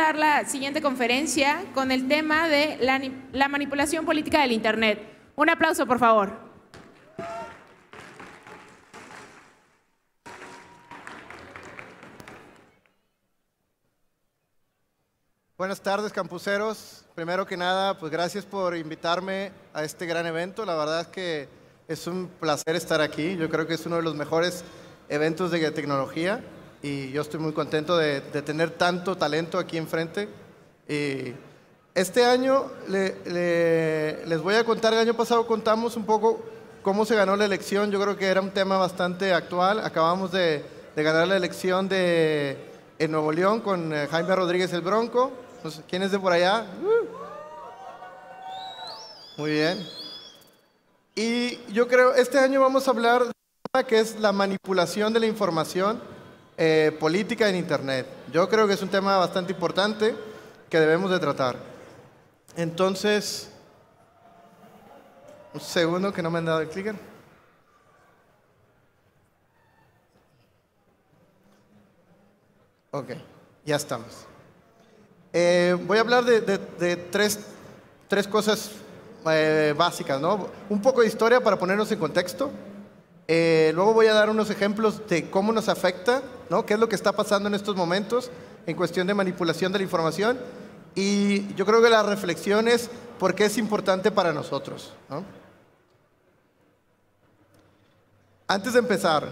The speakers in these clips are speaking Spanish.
dar la siguiente conferencia con el tema de la manipulación política del Internet. Un aplauso, por favor. Buenas tardes, campuseros. Primero que nada, pues gracias por invitarme a este gran evento. La verdad es que es un placer estar aquí. Yo creo que es uno de los mejores eventos de tecnología y yo estoy muy contento de tener tanto talento aquí enfrente. Este año les voy a contar, el año pasado contamos un poco cómo se ganó la elección. Yo creo que era un tema bastante actual. Acabamos de ganar la elección en Nuevo León con Jaime Rodríguez el Bronco. ¿Quién es de por allá? Muy bien. Y yo creo, este año vamos a hablar de un tema que es la manipulación de la información política en Internet. Yo creo que es un tema bastante importante que debemos de tratar. Entonces, un segundo que no me han dado el clicker. Ok, ya estamos. Voy a hablar de tres cosas básicas, ¿no? Un poco de historia para ponernos en contexto. Luego voy a dar unos ejemplos de cómo nos afecta, ¿no? Qué es lo que está pasando en estos momentos en cuestión de manipulación de la información. Y yo creo que la reflexión es por qué es importante para nosotros, ¿no? Antes de empezar,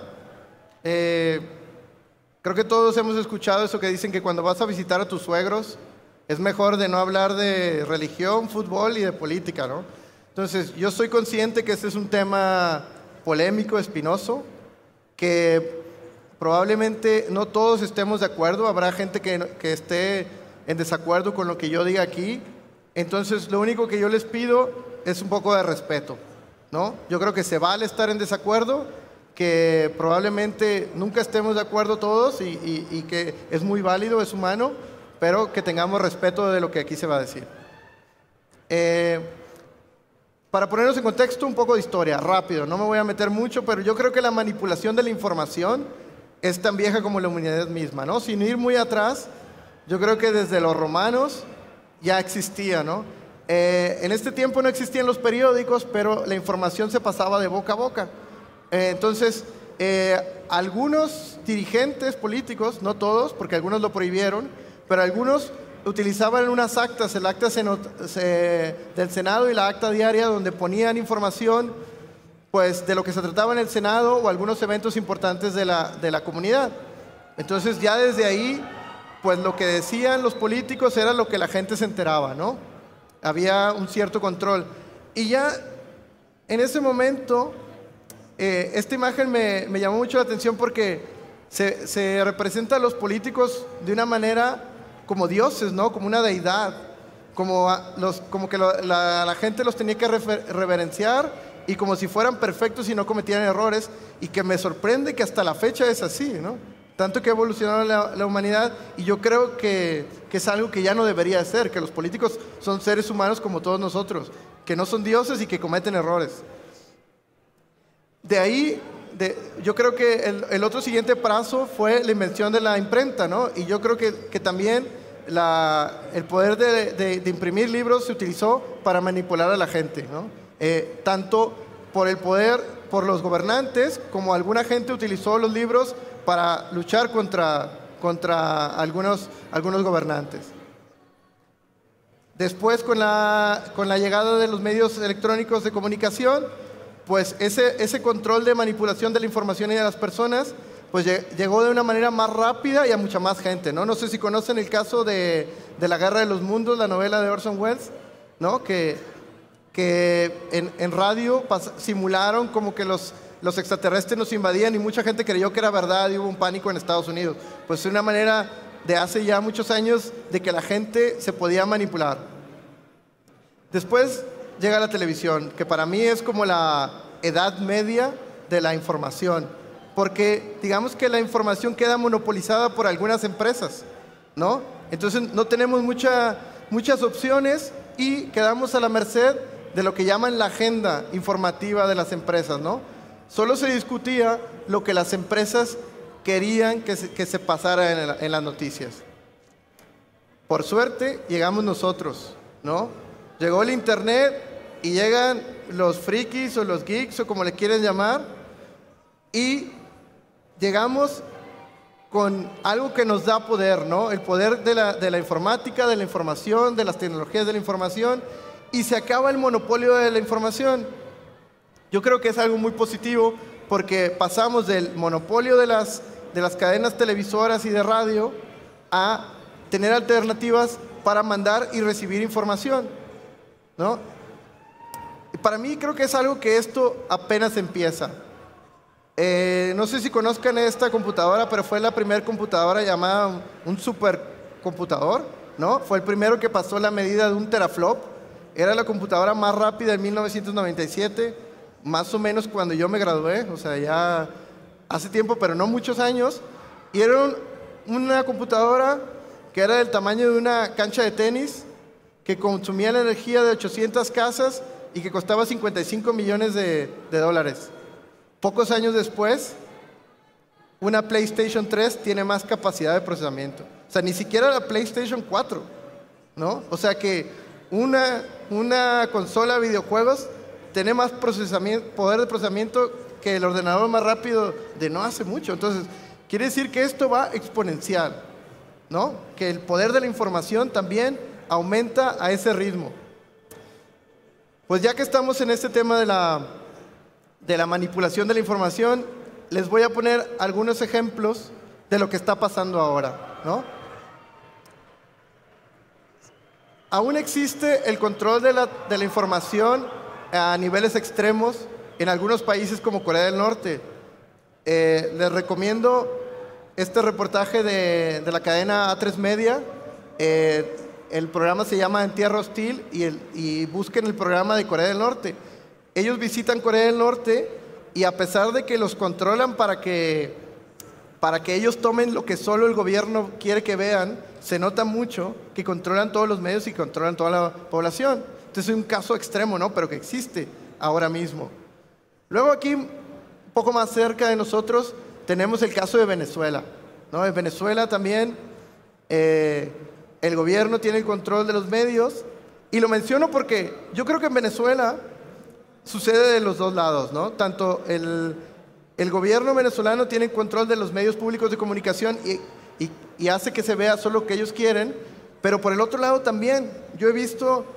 creo que todos hemos escuchado eso que dicen que cuando vas a visitar a tus suegros es mejor de no hablar de religión, fútbol y de política, ¿no? Entonces, yo soy consciente que este es un tema polémico, espinoso, que probablemente no todos estemos de acuerdo. Habrá gente que esté en desacuerdo con lo que yo diga aquí. Entonces, lo único que yo les pido es un poco de respeto, ¿no? Yo creo que se vale estar en desacuerdo, que probablemente nunca estemos de acuerdo todos y que es muy válido, es humano, pero que tengamos respeto de lo que aquí se va a decir. Para ponernos en contexto, un poco de historia, rápido, no me voy a meter mucho, pero yo creo que la manipulación de la información es tan vieja como la humanidad misma, ¿no? Sin ir muy atrás, yo creo que desde los romanos ya existía, ¿no? En este tiempo no existían los periódicos, pero la información se pasaba de boca a boca. Entonces, algunos dirigentes políticos, no todos, porque algunos lo prohibieron, pero algunos utilizaban unas actas, el acta del Senado y la acta diaria, donde ponían información pues, de lo que se trataba en el Senado o algunos eventos importantes de la comunidad. Entonces, ya desde ahí, pues lo que decían los políticos era lo que la gente se enteraba, ¿no? Había un cierto control. Y ya en ese momento, esta imagen me llamó mucho la atención porque se representa a los políticos de una manera como dioses, ¿no? Como una deidad, como que la gente los tenía que reverenciar y como si fueran perfectos y no cometieran errores, y que me sorprende que hasta la fecha es así, ¿no? Tanto que ha evolucionado la humanidad, y yo creo que es algo que ya no debería ser, que los políticos son seres humanos como todos nosotros, que no son dioses y que cometen errores. De ahí, yo creo que el otro siguiente paso fue la invención de la imprenta, ¿no? Y yo creo que también el poder de imprimir libros se utilizó para manipular a la gente, ¿no? Tanto por el poder, por los gobernantes, como alguna gente utilizó los libros para luchar contra algunos gobernantes. Después, con la llegada de los medios electrónicos de comunicación, pues ese control de manipulación de la información y de las personas, pues llegó de una manera más rápida y a mucha más gente, ¿no? No sé si conocen el caso de La Guerra de los Mundos, la novela de Orson Welles, ¿no? Que en radio simularon como que los extraterrestres nos invadían y mucha gente creyó que era verdad y hubo un pánico en Estados Unidos. Pues es una manera de hace ya muchos años de que la gente se podía manipular. Después llega la televisión, que para mí es como la edad media de la información, porque digamos que la información queda monopolizada por algunas empresas, ¿no? Entonces no tenemos muchas opciones y quedamos a la merced de lo que llaman la agenda informativa de las empresas, ¿no? Solo se discutía lo que las empresas querían que se pasara en las noticias. Por suerte, llegamos nosotros, ¿no? Llegó el Internet y llegan los frikis o los geeks o como le quieren llamar y llegamos con algo que nos da poder, ¿no? El poder de la informática, de la información, de las tecnologías de la información, y se acaba el monopolio de la información. Yo creo que es algo muy positivo porque pasamos del monopolio de las cadenas televisoras y de radio a tener alternativas para mandar y recibir información, ¿no? Y para mí creo que es algo que esto apenas empieza. No sé si conozcan esta computadora, pero fue la primera computadora llamada un supercomputador, ¿no? Fue el primero que pasó la medida de un teraflop. Era la computadora más rápida en 1997, más o menos cuando yo me gradué, o sea, ya hace tiempo, pero no muchos años. Y era una computadora que era del tamaño de una cancha de tenis, que consumía la energía de 800 casas y que costaba 55 millones de dólares. Pocos años después, una PlayStation 3 tiene más capacidad de procesamiento. O sea, ni siquiera la PlayStation 4, ¿no? O sea que una consola de videojuegos tiene más poder de procesamiento que el ordenador más rápido de no hace mucho. Entonces, quiere decir que esto va exponencial, ¿no? Que el poder de la información también aumenta a ese ritmo. Pues ya que estamos en este tema de la manipulación de la información, les voy a poner algunos ejemplos de lo que está pasando ahora, ¿no? Aún existe el control de la información a niveles extremos en algunos países como Corea del Norte. Les recomiendo este reportaje de la cadena A3 Media. El programa se llama En Tierra Hostil y busquen el programa de Corea del Norte. Ellos visitan Corea del Norte y a pesar de que los controlan para que ellos tomen lo que solo el gobierno quiere que vean, se nota mucho que controlan todos los medios y controlan toda la población. Entonces es un caso extremo, ¿no? Pero que existe ahora mismo. Luego aquí, un poco más cerca de nosotros, tenemos el caso de Venezuela, ¿no? En Venezuela también el gobierno tiene el control de los medios. Y lo menciono porque yo creo que en Venezuela sucede de los dos lados, ¿no? Tanto el gobierno venezolano tiene control de los medios públicos de comunicación y hace que se vea solo lo que ellos quieren, pero por el otro lado también, yo he visto,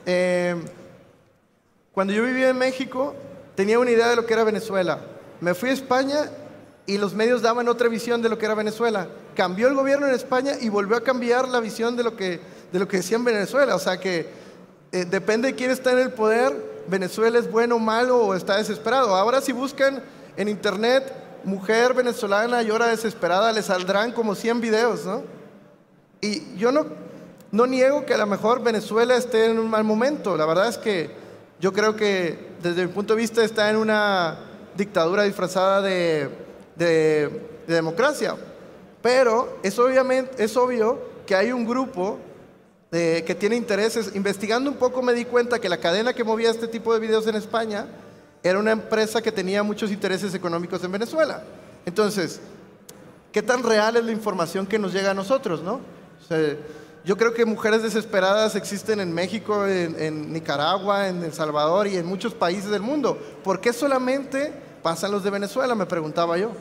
cuando yo vivía en México, tenía una idea de lo que era Venezuela. Me fui a España y los medios daban otra visión de lo que era Venezuela. Cambió el gobierno en España y volvió a cambiar la visión de lo que decía en Venezuela. O sea que depende de quién está en el poder, Venezuela es bueno o malo o está desesperado. Ahora si buscan en internet mujer venezolana llora desesperada, les saldrán como 100 videos, ¿no? Y yo no niego que a lo mejor Venezuela esté en un mal momento. La verdad es que yo creo que desde mi punto de vista está en una dictadura disfrazada de democracia. Pero es obvio que hay un grupo que tiene intereses. Investigando un poco me di cuenta que la cadena que movía este tipo de videos en España era una empresa que tenía muchos intereses económicos en Venezuela. Entonces, ¿qué tan real es la información que nos llega a nosotros, no? O sea, yo creo que mujeres desesperadas existen en México, en Nicaragua, en El Salvador y en muchos países del mundo. ¿Por qué solamente pasan los de Venezuela? Me preguntaba yo.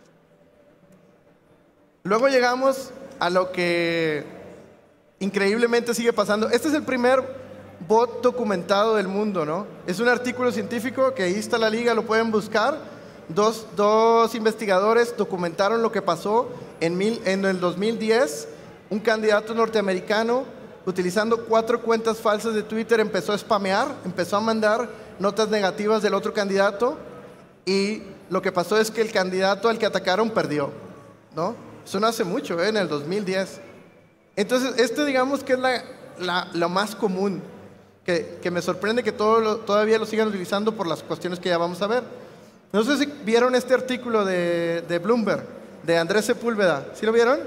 Luego llegamos a lo que increíblemente sigue pasando. Este es el primer bot documentado del mundo, ¿no? Es un artículo científico que ahí está la liga, lo pueden buscar. Dos investigadores documentaron lo que pasó en el 2010. Un candidato norteamericano, utilizando 4 cuentas falsas de Twitter, empezó a spamear, empezó a mandar notas negativas del otro candidato y lo que pasó es que el candidato al que atacaron perdió, ¿no? Eso no hace mucho, en el 2010. Entonces, digamos que es lo más común, que me sorprende que todavía lo sigan utilizando por las cuestiones que ya vamos a ver. No sé si vieron este artículo de Bloomberg, de Andrés Sepúlveda. ¿Sí lo vieron?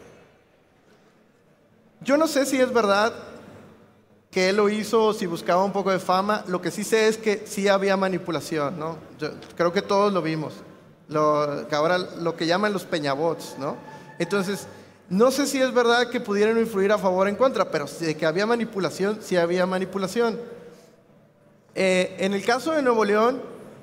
Yo no sé si es verdad que él lo hizo o si buscaba un poco de fama. Lo que sí sé es que sí había manipulación, ¿no? Yo creo que todos lo vimos. Que ahora lo que llaman los peñabots, ¿no? Entonces, No sé si es verdad que pudieran influir a favor o en contra, pero de que había manipulación, sí había manipulación. En el caso de Nuevo León,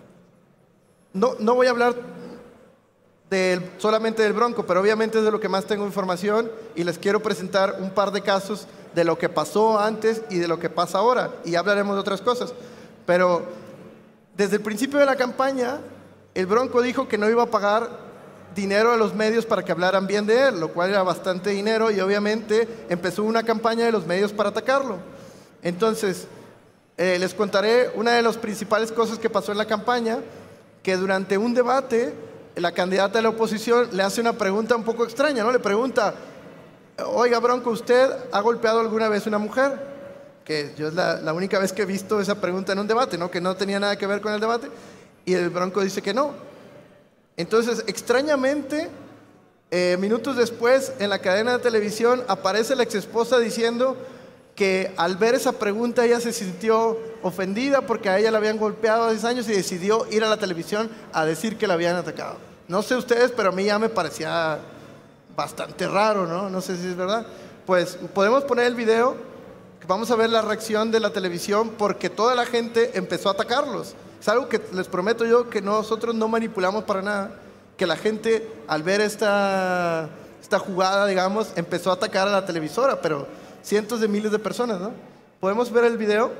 no voy a hablar solamente del Bronco, pero obviamente es de lo que más tengo información y les quiero presentar un par de casos de lo que pasó antes y de lo que pasa ahora, y hablaremos de otras cosas. Pero desde el principio de la campaña, el Bronco dijo que no iba a pagar dinero a los medios para que hablaran bien de él, lo cual era bastante dinero, y obviamente empezó una campaña de los medios para atacarlo. Entonces, les contaré una de las principales cosas que pasó en la campaña, que durante un debate, la candidata de la oposición le hace una pregunta un poco extraña, ¿no? Le pregunta: oiga, Bronco, ¿usted ha golpeado alguna vez a una mujer? Que yo es la única vez que he visto esa pregunta en un debate, ¿no? Que no tenía nada que ver con el debate. Y el Bronco dice que no. Entonces, extrañamente, minutos después, en la cadena de televisión, aparece la exesposa diciendo que al ver esa pregunta ella se sintió ofendida porque a ella la habían golpeado hace años y decidió ir a la televisión a decir que la habían atacado. No sé ustedes, pero a mí ya me parecía bastante raro, ¿no? No sé si es verdad. Pues podemos poner el video, vamos a ver la reacción de la televisión, porque toda la gente empezó a atacarlos. Es algo que les prometo yo que nosotros no manipulamos para nada, que la gente al ver esta jugada, digamos, empezó a atacar a la televisora, pero cientos de miles de personas, ¿no? ¿Podemos ver el video?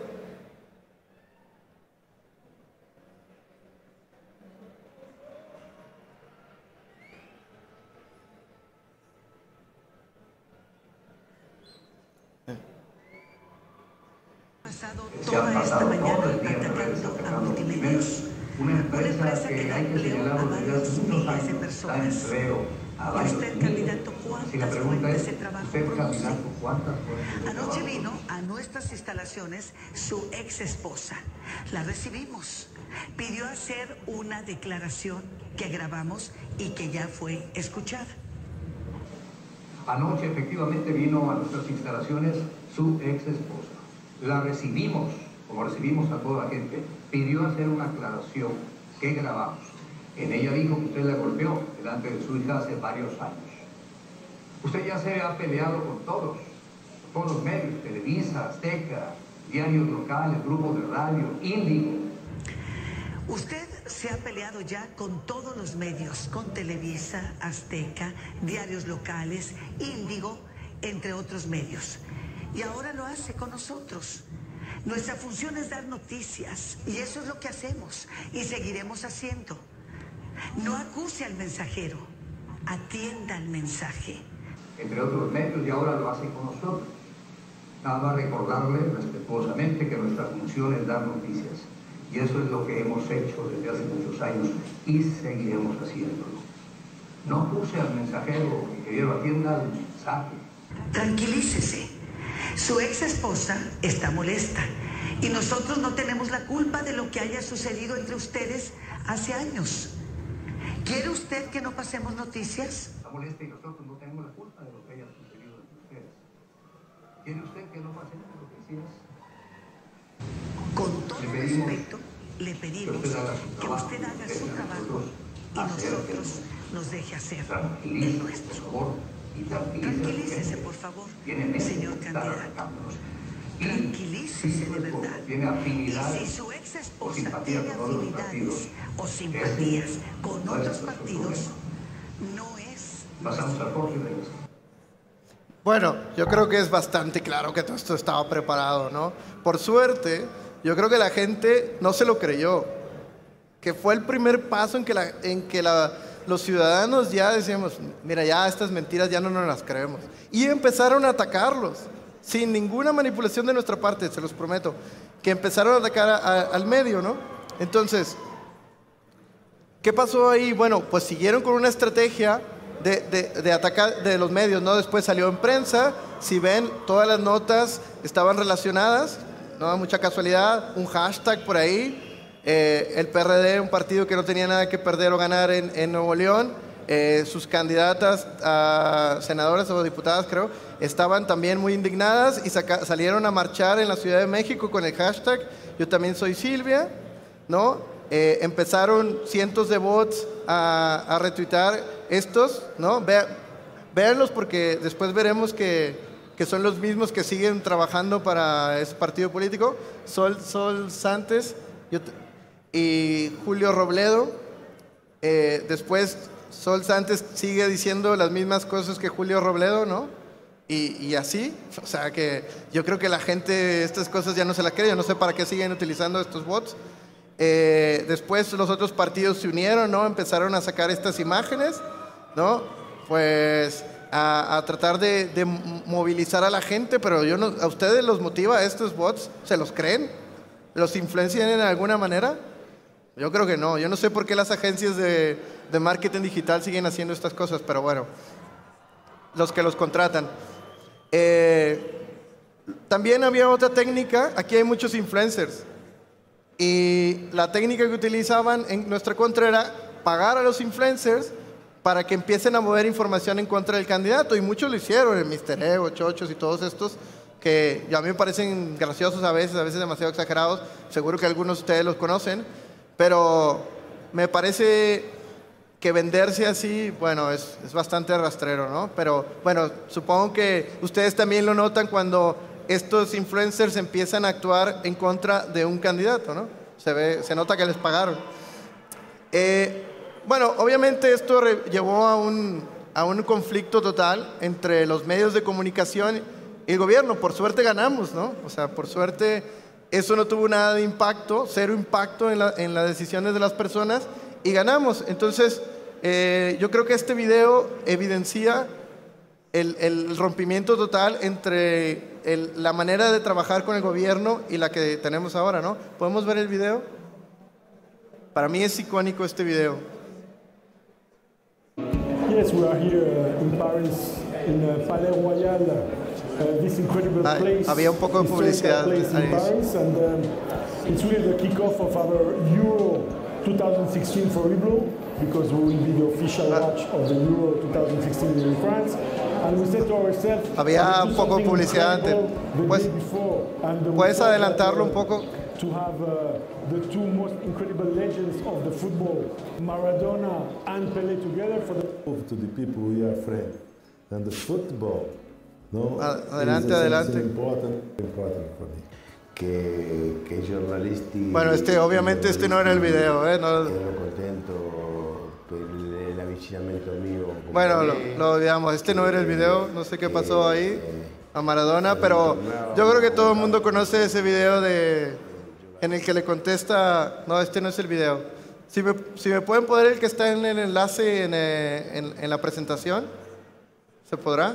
Pasado toda esta mañana atacando a multimedios. Una empresa que da empleo a varios miles de personas. ¿Y usted, candidato, cuántas fuentes de trabajo produce? Anoche vino a nuestras instalaciones su ex esposa. La recibimos. Pidió hacer una declaración que grabamos y que ya fue escuchada. Anoche efectivamente vino a nuestras instalaciones su ex esposa. La recibimos, como recibimos a toda la gente, pidió hacer una aclaración que grabamos. En ella dijo que usted la golpeó delante de su hija hace varios años. Usted ya se ha peleado con todos los medios, Televisa, Azteca, diarios locales, grupos de radio, Índigo. Usted se ha peleado ya con todos los medios, con Televisa, Azteca, diarios locales, Índigo, entre otros medios. Y ahora lo hace con nosotros. Nuestra función es dar noticias y eso es lo que hacemos y seguiremos haciendo. No acuse al mensajero, atienda al mensaje. Entre otros medios, y ahora lo hace con nosotros. Nada más recordarle respetuosamente que nuestra función es dar noticias. Y eso es lo que hemos hecho desde hace muchos años y seguiremos haciéndolo. No acuse al mensajero, mi querido, atienda al mensaje. Tranquilícese. Su ex esposa está molesta y nosotros no tenemos la culpa de lo que haya sucedido entre ustedes hace años. ¿Quiere usted que no pasemos noticias? Está molesta y nosotros no tenemos la culpa de lo que haya sucedido entre ustedes. ¿Quiere usted que no pasemos noticias? Con todo respeto, le pedimos que usted haga su trabajo y nosotros nos deje hacer el nuestro. Tranquilícese, por favor, señor candidato. Tranquilícese de verdad. Y si su ex esposa tiene afinidades o simpatías con otros partidos, no es... Pasamos al próximo. Bueno, yo creo que es bastante claro que todo esto estaba preparado, ¿no? Por suerte, yo creo que la gente no se lo creyó, que fue el primer paso en que los ciudadanos ya decíamos, mira, ya estas mentiras ya no nos las creemos. Y empezaron a atacarlos, sin ninguna manipulación de nuestra parte, se los prometo, que empezaron a atacar al medio, ¿no? Entonces, ¿qué pasó ahí? Bueno, pues siguieron con una estrategia de atacar de los medios, ¿no? Después salió en prensa, si ven, todas las notas estaban relacionadas, no mucha casualidad, un hashtag por ahí. El PRD, un partido que no tenía nada que perder o ganar en Nuevo León, sus candidatas a senadoras o diputadas, creo, estaban también muy indignadas y salieron a marchar en la Ciudad de México con el hashtag Yo también soy Silvia, ¿no? Empezaron cientos de bots a retuitar estos, ¿no? véanlos porque después veremos que son los mismos que siguen trabajando para ese partido político. Sol Santos y Julio Robledo. Después Sol Santos sigue diciendo las mismas cosas que Julio Robledo, ¿no? Y así, o sea que yo creo que la gente estas cosas ya no se las cree, yo no sé para qué siguen utilizando estos bots. Después los otros partidos se unieron, ¿no? Empezaron a sacar estas imágenes, ¿no? Pues a tratar de movilizar a la gente, pero yo no, ¿a ustedes los motiva estos bots? ¿Se los creen? ¿Los influencian en alguna manera? Yo creo que no. Yo no sé por qué las agencias de marketing digital siguen haciendo estas cosas, pero bueno, los que los contratan. También había otra técnica. Aquí hay muchos influencers. Y la técnica que utilizaban en nuestra contra era pagar a los influencers para que empiecen a mover información en contra del candidato. Y muchos lo hicieron, el Mr. Ego, Chochos y todos estos, que a mí me parecen graciosos a veces demasiado exagerados. Seguro que algunos de ustedes los conocen. Pero me parece que venderse así, bueno, es bastante rastrero, ¿no? Pero bueno, supongo que ustedes también lo notan cuando estos influencers empiezan a actuar en contra de un candidato, ¿no? Se nota que les pagaron. Bueno, obviamente esto llevó a un conflicto total entre los medios de comunicación y el gobierno. Por suerte ganamos, ¿no? O sea, por suerte eso no tuvo nada de impacto, cero impacto en las decisiones de las personas y ganamos. Entonces, yo creo que este video evidencia el rompimiento total entre la manera de trabajar con el gobierno y la que tenemos ahora, ¿no? ¿Podemos ver el video? Para mí es icónico este video. Yes, we are here in Paris, in Palais Royal. This incredible place, había un poco de publicidad place in Paris, and it's really the kickoff of our Euro 2016 for Hublot, because we will be the official watch of the Euro 2016 in France. And we said to ourselves, había un poco de publicidad antes. ¿Puedes adelantarlo un poco? To have the two most incredible legends of the football, Maradona and Pelé, together for the to the people we are friends and the football. No, adelante. Important for me. Que giornalisti. Bueno, obviamente no era el video, ¿eh? No. Ero contento per l'avvicinamento mio. Bueno, lo olvidamos. No era el video, no sé qué pasó ahí a Maradona, pero yo creo que todo el mundo conoce ese video en el que le contesta, no, no es el video. Si me pueden poner el que está en el enlace en la presentación, ¿se podrá?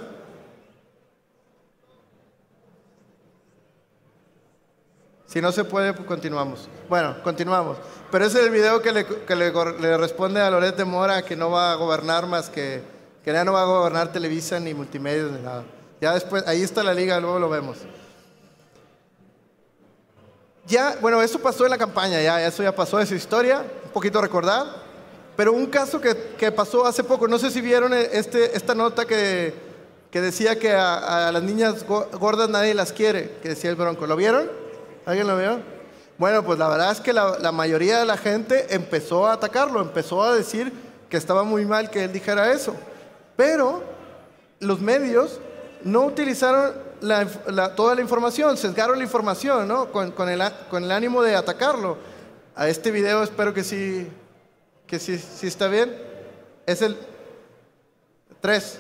Si no se puede, pues continuamos. Bueno, continuamos. Pero ese es el video que le responde a Loret de Mora que no va a gobernar más que ya no va a gobernar Televisa ni Multimedios ni nada. Ya después, ahí está la liga, luego lo vemos. Ya, bueno, eso pasó en la campaña, eso ya pasó, esa historia, un poquito recordar. Pero un caso que pasó hace poco, no sé si vieron esta nota que decía que a las niñas gordas nadie las quiere, que decía el Bronco. ¿Lo vieron? ¿Alguien lo vio? Bueno, pues la verdad es que la mayoría de la gente empezó a atacarlo, empezó a decir que estaba muy mal que él dijera eso. Pero los medios no utilizaron toda la información, sesgaron la información, ¿no? Con el ánimo de atacarlo. A este video espero que sí está bien. Es el 3.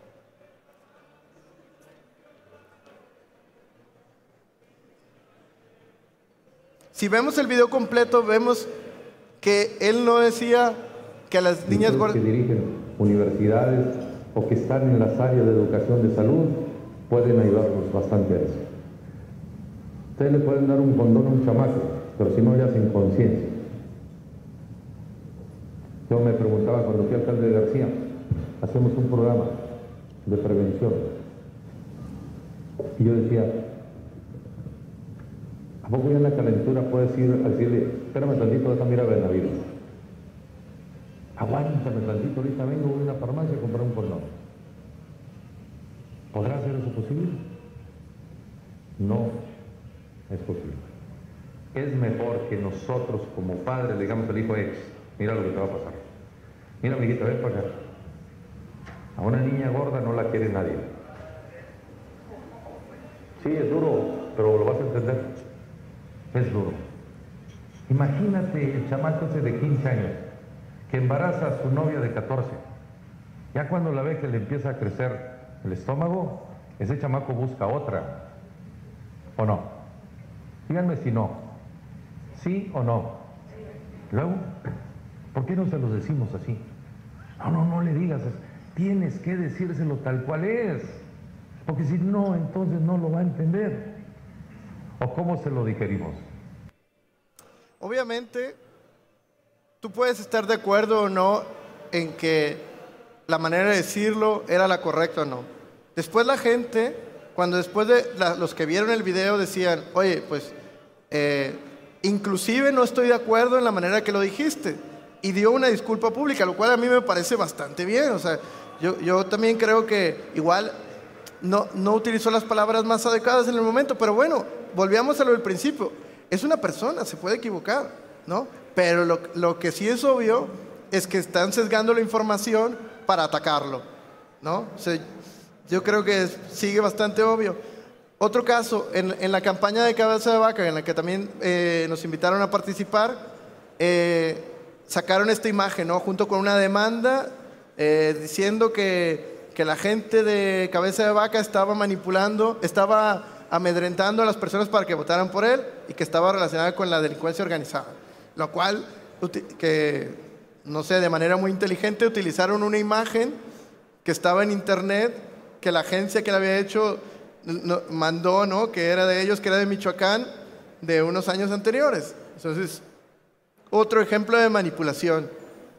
Si vemos el video completo, vemos que él no decía que a las niñas gordas que dirigen universidades o que están en las áreas de educación de salud pueden ayudarnos bastante a eso. Ustedes le pueden dar un condón a un chamaco, pero si no le hacen conciencia. Yo me preguntaba cuando fui alcalde de García, hacemos un programa de prevención. Y yo decía, ¿a poco ya en la calentura puedes ir a decirle, espérame tantito, déjame ir a Benavides? Aguántame tantito, ahorita vengo, voy a una farmacia a comprar un condón. ¿Podrá ser eso posible? No es posible. Es mejor que nosotros como padres le digamos al hijo mira lo que te va a pasar. Mira, amiguita, ven para acá. A una niña gorda no la quiere nadie. Sí, es duro, pero lo vas a entender. Es duro. Imagínate el chamaco ese de 15 años que embaraza a su novia de 14. Ya cuando la ve que le empieza a crecer el estómago, ese chamaco busca otra. ¿O no? Díganme si no. ¿Sí o no? Luego, ¿por qué no se los decimos así? No le digas. Tienes que decírselo tal cual es. Porque si no, entonces no lo va a entender. ¿O cómo se lo digerimos? Obviamente, tú puedes estar de acuerdo o no en que la manera de decirlo era la correcta o no. Después la gente, cuando después de los que vieron el video decían, oye, pues, inclusive no estoy de acuerdo en la manera que lo dijiste. Y dio una disculpa pública, lo cual a mí me parece bastante bien. O sea, yo también creo que igual no utilizó las palabras más adecuadas en el momento, pero bueno, volvíamos a lo del principio. Es una persona, se puede equivocar, ¿no? Pero lo que sí es obvio es que están sesgando la información para atacarlo, ¿no? O sea, yo creo que sigue bastante obvio. Otro caso, en la campaña de Cabeza de Vaca, en la que también nos invitaron a participar, sacaron esta imagen, ¿no? Junto con una demanda diciendo que la gente de Cabeza de Vaca estaba manipulando, estaba amedrentando a las personas para que votaran por él y que estaba relacionada con la delincuencia organizada. Lo cual, que no sé, de manera muy inteligente utilizaron una imagen que estaba en internet, que la agencia que la había hecho mandó, ¿no? Que era de ellos, que era de Michoacán, de unos años anteriores. Entonces, otro ejemplo de manipulación.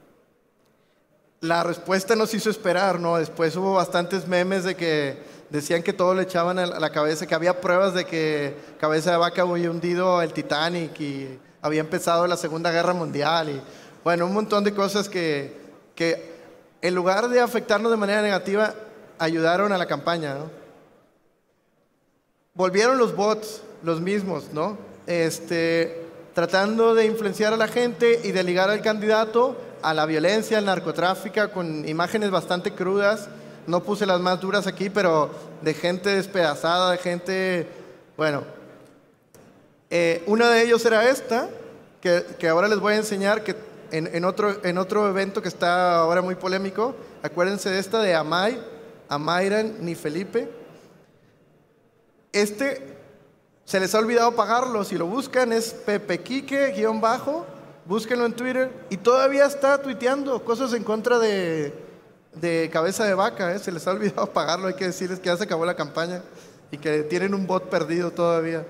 La respuesta nos hizo esperar, ¿no? Después hubo bastantes memes de que decían que todo le echaban a la cabeza, que había pruebas de que Cabeza de Vaca había hundido el Titanic y había empezado la Segunda Guerra Mundial y, bueno, un montón de cosas que en lugar de afectarnos de manera negativa, ayudaron a la campaña, ¿no? Volvieron los bots, los mismos, ¿no? Tratando de influenciar a la gente y de ligar al candidato a la violencia, al narcotráfico, con imágenes bastante crudas. No puse las más duras aquí, pero de gente despedazada, de gente, bueno. Una de ellos era esta, que ahora les voy a enseñar, que en otro evento que está ahora muy polémico. Acuérdense de esta de Amayran ni Felipe. Se les ha olvidado pagarlo. Si lo buscan es Pepequique _ búsquenlo en Twitter. Y todavía está tuiteando cosas en contra de Cabeza de Vaca. Se les ha olvidado pagarlo. Hay que decirles que ya se acabó la campaña y que tienen un bot perdido todavía.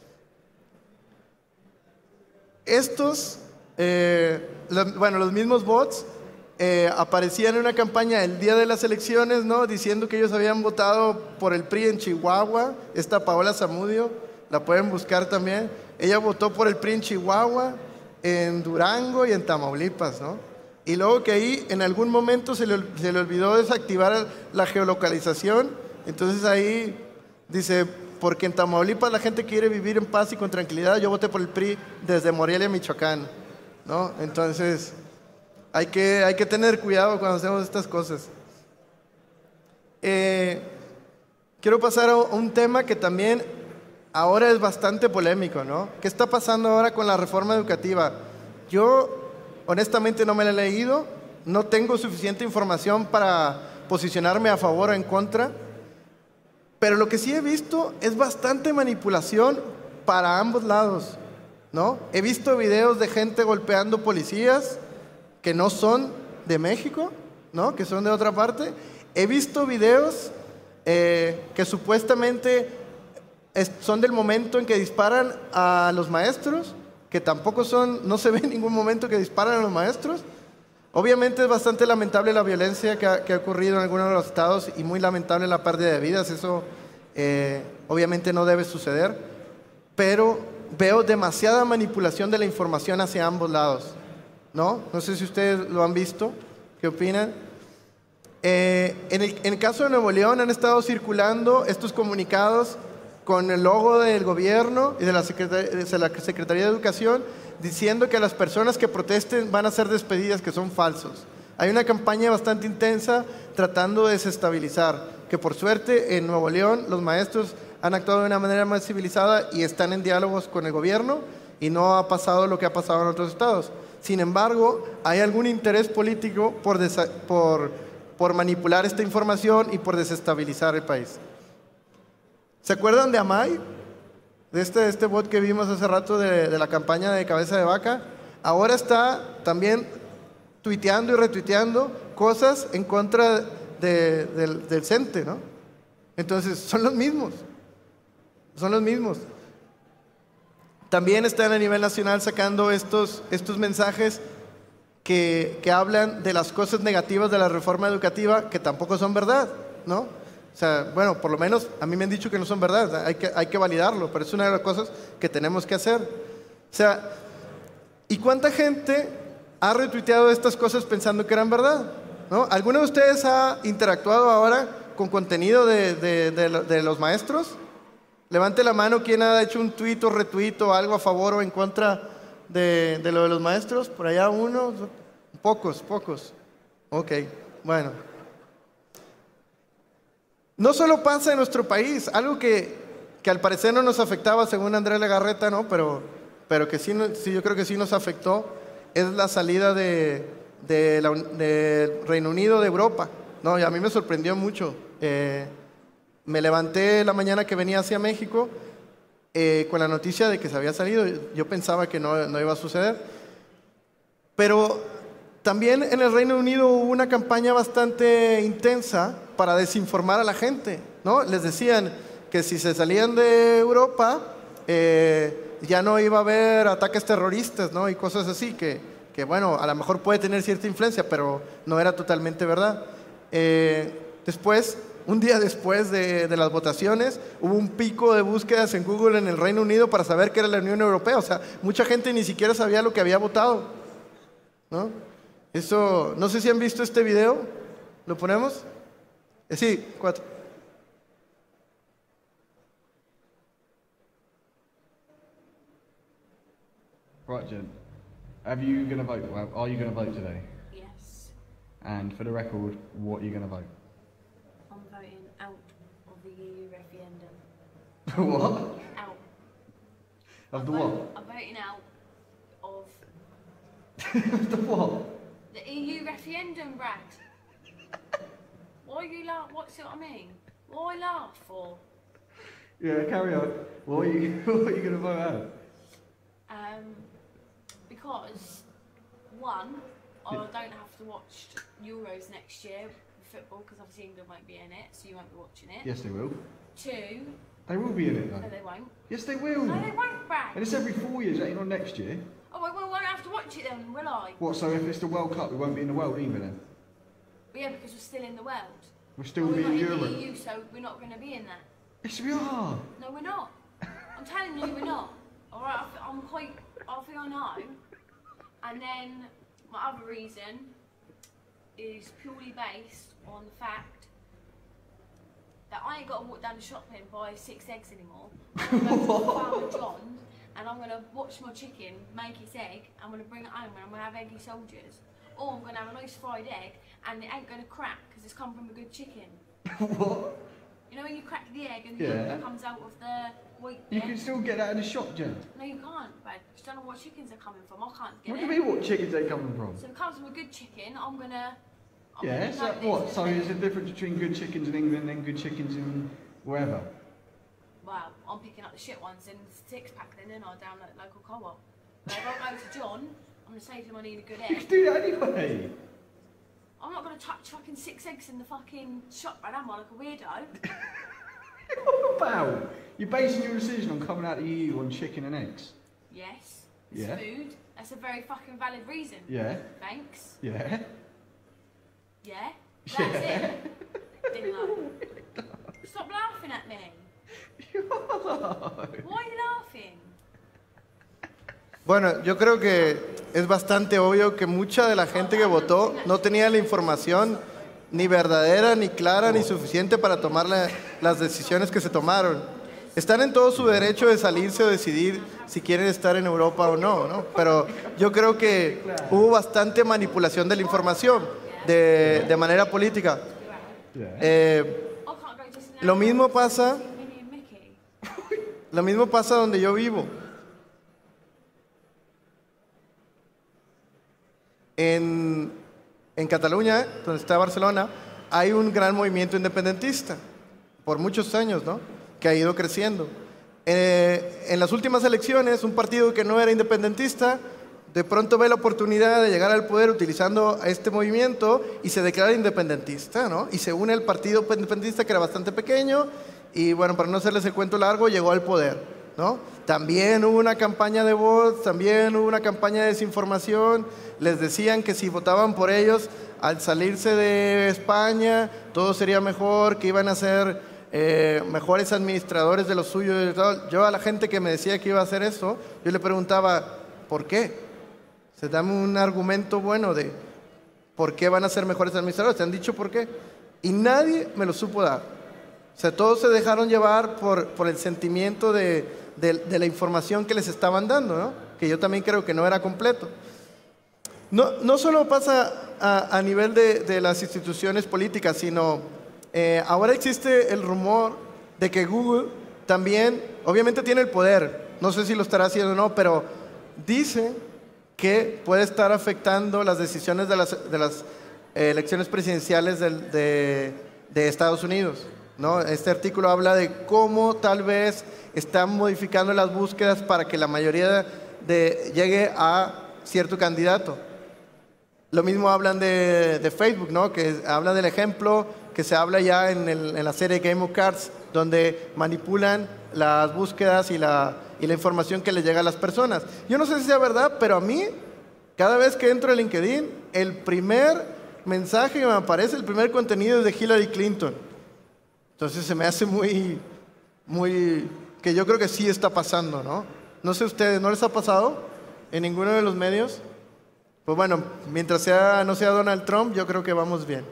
Estos, los mismos bots aparecían en una campaña el día de las elecciones, ¿no? Diciendo que ellos habían votado por el PRI en Chihuahua. Esta Paola Zamudio, la pueden buscar también. Ella votó por el PRI en Chihuahua, en Durango y en Tamaulipas, ¿no? Y luego que ahí en algún momento se le olvidó desactivar la geolocalización. Entonces ahí dice, porque en Tamaulipas la gente quiere vivir en paz y con tranquilidad, yo voté por el PRI desde Morelia, Michoacán, ¿no? Entonces hay que tener cuidado cuando hacemos estas cosas. Quiero pasar a un tema que también ahora es bastante polémico, ¿no? ¿Qué está pasando ahora con la reforma educativa? Yo honestamente no me la he leído, no tengo suficiente información para posicionarme a favor o en contra, pero lo que sí he visto es bastante manipulación para ambos lados, ¿no? He visto videos de gente golpeando policías que no son de México, ¿no? Que son de otra parte. He visto videos que supuestamente son del momento en que disparan a los maestros, que tampoco no se ve en ningún momento que disparan a los maestros. Obviamente es bastante lamentable la violencia que ha ocurrido en algunos de los estados y muy lamentable la pérdida de vidas. Eso obviamente no debe suceder, pero veo demasiada manipulación de la información hacia ambos lados, ¿no? No sé si ustedes lo han visto. ¿Qué opinan? En el caso de Nuevo León han estado circulando estos comunicados con el logo del gobierno y de la Secretaría de Educación diciendo que las personas que protesten van a ser despedidas, que son falsos. Hay una campaña bastante intensa tratando de desestabilizar, que por suerte en Nuevo León los maestros han actuado de una manera más civilizada y están en diálogos con el gobierno y no ha pasado lo que ha pasado en otros estados. Sin embargo, hay algún interés político por manipular esta información y por desestabilizar el país. ¿Se acuerdan de Amay? De este bot que vimos hace rato de la campaña de Cabeza de Vaca. Ahora está también tuiteando y retuiteando cosas en contra del CENTE, ¿no? Entonces, son los mismos. Son los mismos. También están a nivel nacional sacando estos mensajes que hablan de las cosas negativas de la reforma educativa, que tampoco son verdad, ¿no? O sea, bueno, por lo menos a mí me han dicho que no son verdad, hay que validarlo, pero es una de las cosas que tenemos que hacer. O sea, ¿y cuánta gente ha retuiteado estas cosas pensando que eran verdad? ¿No? ¿Alguno de ustedes ha interactuado ahora con contenido de los maestros? Levante la mano quien ha hecho un tuit o retuit o algo a favor o en contra de lo de los maestros. Por allá uno, pocos. Ok, bueno. No solo pasa en nuestro país, algo que al parecer no nos afectaba según Andrés Legarreta, ¿no? Pero que sí, yo creo que sí nos afectó, es la salida de Reino Unido de Europa, ¿no? Y a mí me sorprendió mucho. Me levanté la mañana que venía hacia México con la noticia de que se había salido. Yo pensaba que no iba a suceder. Pero también en el Reino Unido hubo una campaña bastante intensa para desinformar a la gente, ¿no? Les decían que si se salían de Europa ya no iba a haber ataques terroristas, ¿no? Y cosas así que bueno, a lo mejor puede tener cierta influencia, pero no era totalmente verdad. Después, un día después de las votaciones, hubo un pico de búsquedas en Google en el Reino Unido para saber qué era la Unión Europea. O sea, mucha gente ni siquiera sabía lo que había votado, ¿no? Eso, no sé si han visto este video. ¿Lo ponemos? Sí, 4. Right, Jen. Are you going to vote? Well, are you going to vote today? Yes. And for the record, what are you going to vote? I'm voting out of the EU referendum. What? Out. Of the what? I'm voting out of The what? the EU referendum, Brad. Why you laugh? What's what I mean? Why laugh for? Yeah, carry on. What are you going to vote out? Because one, I don't have to watch Euros next year with football because obviously England won't be in it, so you won't be watching it. Yes, they will. 2, They will be in it, no, though. they won't. Yes, they will. No, they won't, Brad. And it's every 4 years, ain't on next year. Oh, well, we won't have to watch it then, will I? What, so if it's the World Cup, we won't be in the world either then? But yeah, because we're still in the world. We'll still But be we're in not Europe. in the EU, so we're not going to be in that. Yes, we are. No, we're not. I'm telling you, we're not. All right, I think I know. And then my other reason is purely based on the fact that I ain't got to walk down the shop and buy 6 eggs anymore. I'm going to go to Farmer John's and I'm going to watch my chicken make its egg. I'm going to bring it home and I'm going to have eggy soldiers. Or I'm going to have a nice fried egg and it ain't going to crack because it's come from a good chicken. What? You know when you crack the egg and Yeah. the yolk comes out of the white You bit? can still get that in the shop, Jen. No, you can't, babe. You don't know what chickens are coming from. I can't get What it. do you mean, what chickens they coming from? So if it comes from a good chicken, I'm gonna. Yeah, so what? So there's a difference between good chickens in England and good chickens in wherever? Well, I'm picking up the shit ones in 6-pack then, and I down at local co-op. But if I go to John, I'm gonna say to him I need a good You can egg. do that anyway. I'm not gonna touch fucking 6 eggs in the fucking shop, right? Am I like a weirdo? What about? You're basing your decision on coming out of the EU on chicken and eggs? Yes. It's Yeah. food. That's a very fucking valid reason. Yeah. Thanks. Yeah. Yeah. That's it. Didn't I? Stop laughing at me. Why are you laughing? Bueno, yo creo que es bastante obvio que mucha de la gente que votó no tenía la información ni verdadera, ni clara, ni suficiente para tomar las decisiones que se tomaron. Están en todo su derecho de salirse o decidir si quieren estar en Europa o no, ¿no? Pero yo creo que hubo bastante manipulación de la información. de manera política. Lo mismo pasa donde yo vivo. En Cataluña, donde está Barcelona, hay un gran movimiento independentista por muchos años, ¿no? Que ha ido creciendo. En las últimas elecciones, un partido que no era independentista de pronto ve la oportunidad de llegar al poder utilizando este movimiento y se declara independentista, ¿no? Y se une al partido independentista, que era bastante pequeño, y bueno, para no hacerles el cuento largo, llegó al poder, ¿no? También hubo una campaña de bots, también hubo una campaña de desinformación. Les decían que si votaban por ellos, al salirse de España, todo sería mejor, que iban a ser mejores administradores de lo suyo. Yo a la gente que me decía que iba a hacer eso, yo le preguntaba, ¿por qué? Se dame un argumento bueno de por qué van a ser mejores administradores. ¿Te han dicho por qué? Y nadie me lo supo dar. O sea, todos se dejaron llevar por el sentimiento de la información que les estaban dando, ¿no? Que yo también creo que no era completo. No solo pasa a nivel de las instituciones políticas, sino ahora existe el rumor de que Google también, obviamente tiene el poder, no sé si lo estará haciendo o no, pero dice que puede estar afectando las decisiones de las elecciones presidenciales de Estados Unidos, ¿no? Este artículo habla de cómo tal vez están modificando las búsquedas para que la mayoría llegue a cierto candidato. Lo mismo hablan de Facebook, ¿no? Que habla del ejemplo que se habla ya en la serie Game of Cards, donde manipulan las búsquedas y la información que les llega a las personas. Yo no sé si sea verdad, pero a mí, cada vez que entro a LinkedIn, el primer mensaje que me aparece, el primer contenido es de Hillary Clinton. Entonces se me hace muy, que yo creo que sí está pasando, ¿no? No sé ustedes, ¿no les ha pasado en ninguno de los medios? Pues bueno, mientras no sea Donald Trump, yo creo que vamos bien.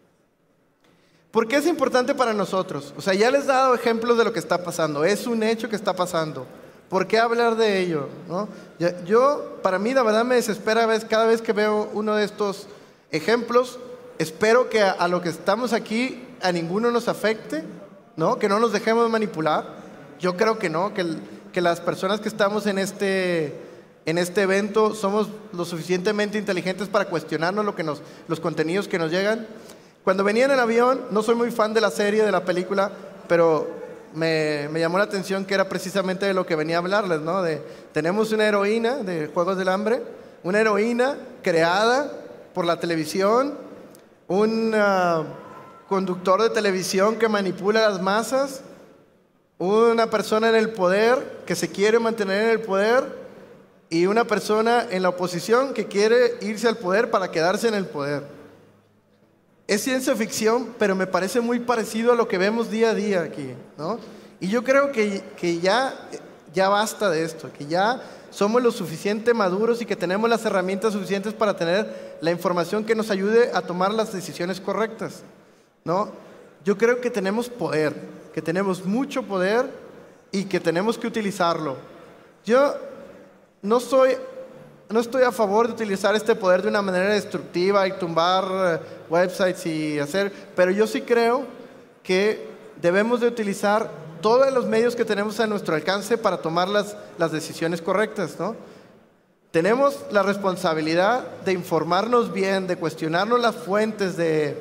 ¿Por qué es importante para nosotros? O sea, ya les he dado ejemplos de lo que está pasando. Es un hecho que está pasando. ¿Por qué hablar de ello, ¿no? Para mí, la verdad, me desespera cada vez que veo uno de estos ejemplos. Espero que a lo que estamos aquí, a ninguno nos afecte, ¿no? Que no nos dejemos manipular. Yo creo que no, que las personas que estamos en este evento somos lo suficientemente inteligentes para cuestionarnos los contenidos que nos llegan. Cuando venía en el avión, no soy muy fan de la serie, de la película, pero me llamó la atención que era precisamente de lo que venía a hablarles, ¿no? Tenemos una heroína de Juegos del Hambre, una heroína creada por la televisión, un conductor de televisión que manipula a las masas, una persona en el poder que se quiere mantener en el poder y una persona en la oposición que quiere irse al poder para quedarse en el poder. Es ciencia ficción, pero me parece muy parecido a lo que vemos día a día aquí, ¿no? Y yo creo que ya basta de esto, que ya somos lo suficiente maduros y que tenemos las herramientas suficientes para tener la información que nos ayude a tomar las decisiones correctas, ¿no? Yo creo que tenemos poder, que tenemos mucho poder y que tenemos que utilizarlo. Yo no estoy a favor de utilizar este poder de una manera destructiva y tumbar websites pero yo sí creo que debemos de utilizar todos los medios que tenemos a nuestro alcance para tomar las decisiones correctas, ¿no? Tenemos la responsabilidad de informarnos bien, de cuestionarnos las fuentes, de